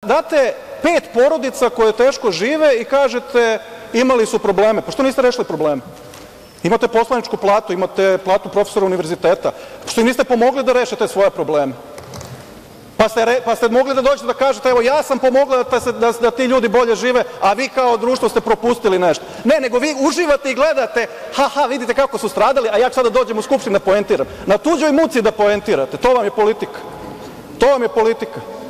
date 5 porodica koje teško žive i kažete imali su probleme. Pa što niste rešili probleme? Imate poslaničku platu, imate platu profesora univerziteta. Što im niste pomogli da reše te svoje probleme? Pa ste mogli da dođete da kažete evo ja sam pomogla da ti ljudi bolje žive, a vi kao društvo ste propustili nešto. Ne, nego vi uživate i gledate, vidite kako su stradali, a ja ću sada da dođem u Skupštinu da poentiram. Na tuđoj muci da poentirate, to vam je politika. To vam je politika.